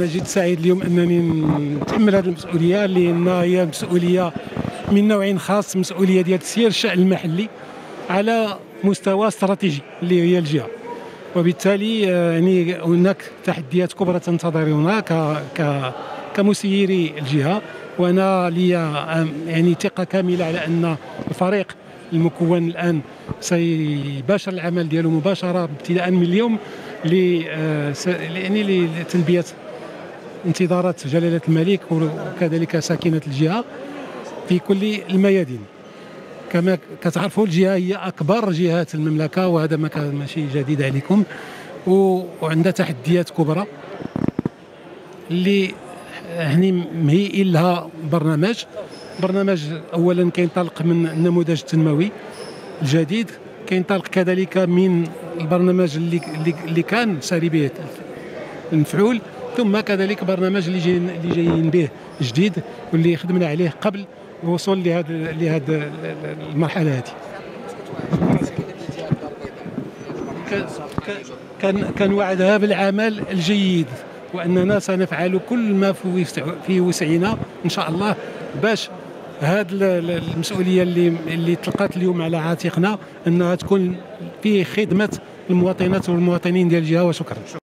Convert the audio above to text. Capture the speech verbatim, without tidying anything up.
انا جد سعيد اليوم انني نتحمل هذه المسؤوليه، لان هي مسؤوليه من نوع خاص، مسؤوليه ديال تسيير الشأن المحلي على مستوى استراتيجي اللي هي الجهه. وبالتالي يعني هناك تحديات كبرى تنتظرنا ك ك كمسيري الجهه، وانا لي يعني ثقه كامله على ان الفريق المكون الان سيباشر العمل ديالو مباشره ابتداء من اليوم يعني لتلبيه انتظارات جلاله الملك وكذلك ساكنه الجهه في كل الميادين. كما كتعرفوا الجهه هي اكبر جهات المملكه، وهذا ما كان ماشي جديد عليكم، وعندها تحديات كبرى اللي يعني مهيئين لها برنامج برنامج اولا كينطلق من النموذج التنموي الجديد، كينطلق كذلك من البرنامج اللي اللي كان ساري به المفعول، ثم كذلك برنامج اللي جايين اللي جايين به جديد واللي خدمنا عليه قبل الوصول لهذا لهذا المرحله هذه. كان كان وعدها بالعمل الجيد، واننا سنفعل كل ما في وسعنا ان شاء الله باش هذه المسؤوليه اللي اللي طلقت اليوم على عاتقنا انها تكون في خدمه المواطنات والمواطنين ديال الجهه. وشكرا.